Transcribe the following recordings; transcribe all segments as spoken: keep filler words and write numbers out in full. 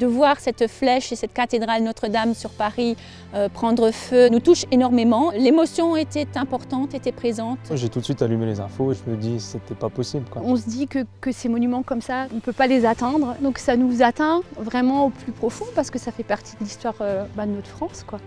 De voir cette flèche et cette cathédrale Notre-Dame sur Paris euh, prendre feu nous touche énormément. L'émotion était importante, était présente. J'ai tout de suite allumé les infos et je me dis que c'était pas possible, quoi. On se dit que, que ces monuments comme ça, on ne peut pas les atteindre. Donc ça nous atteint vraiment au plus profond parce que ça fait partie de l'histoire euh, bah, de notre France, quoi.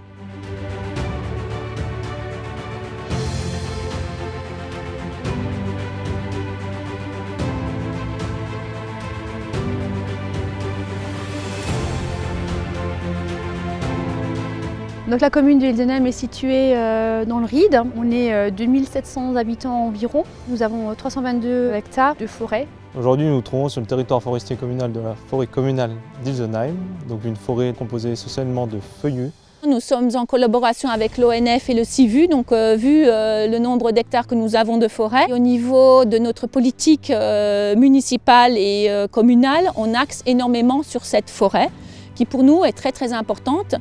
Donc la commune de Ilsenheim est située euh, dans le Ried. On est euh, deux mille sept cents habitants environ. Nous avons euh, trois cent vingt-deux hectares de forêt. Aujourd'hui, nous nous trouvons sur le territoire forestier communal de la forêt communale d'Ilsenheim, donc une forêt composée essentiellement de feuillus. Nous sommes en collaboration avec l'O N F et le CIVU, donc euh, vu euh, le nombre d'hectares que nous avons de forêt. Et au niveau de notre politique euh, municipale et euh, communale, on axe énormément sur cette forêt qui pour nous est très très importante.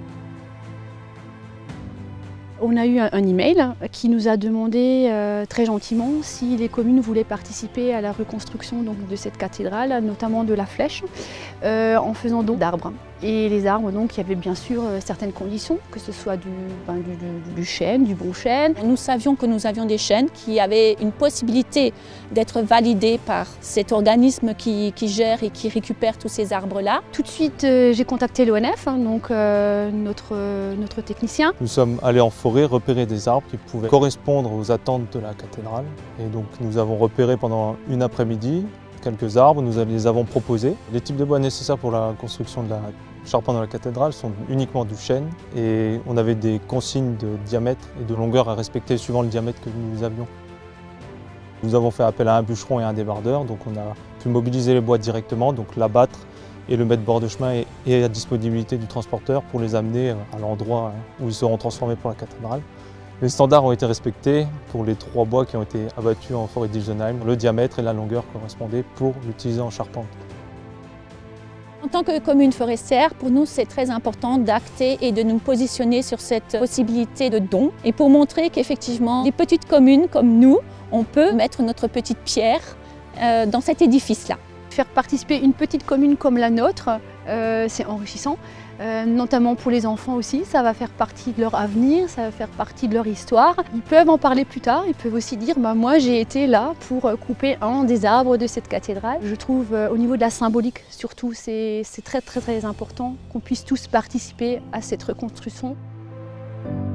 On a eu un, un email qui nous a demandé euh, très gentiment si les communes voulaient participer à la reconstruction donc, de cette cathédrale, notamment de la flèche, euh, en faisant don d'arbres. Et les arbres, donc, il y avait bien sûr euh, certaines conditions, que ce soit du, ben, du, du, du chêne, du bon chêne. Nous savions que nous avions des chênes qui avaient une possibilité d'être validés par cet organisme qui, qui gère et qui récupère tous ces arbres-là. Tout de suite, euh, j'ai contacté l'O N F, hein, donc euh, notre, euh, notre technicien. Nous sommes allés en forêt repérer des arbres qui pouvaient correspondre aux attentes de la cathédrale. Et donc nous avons repéré pendant une après-midi quelques arbres, nous les avons proposés. Les types de bois nécessaires pour la construction de la charpente de la cathédrale sont uniquement du chêne et on avait des consignes de diamètre et de longueur à respecter suivant le diamètre que nous avions. Nous avons fait appel à un bûcheron et un débardeur, donc on a pu mobiliser les bois directement, donc l'abattre et le mettre bord de chemin et à disponibilité du transporteur pour les amener à l'endroit où ils seront transformés pour la cathédrale. Les standards ont été respectés pour les trois bois qui ont été abattus en forêt d'Ilsenheim. Le diamètre et la longueur correspondaient pour l'utiliser en charpente. En tant que commune forestière, pour nous c'est très important d'acter et de nous positionner sur cette possibilité de don et pour montrer qu'effectivement les petites communes comme nous, on peut mettre notre petite pierre euh, dans cet édifice-là. Faire participer une petite commune comme la nôtre, euh, c'est enrichissant, euh, notamment pour les enfants aussi. Ça va faire partie de leur avenir, ça va faire partie de leur histoire. Ils peuvent en parler plus tard, ils peuvent aussi dire bah, « moi j'ai été là pour couper un des arbres de cette cathédrale ». Je trouve euh, au niveau de la symbolique surtout, c'est très très très important qu'on puisse tous participer à cette reconstruction.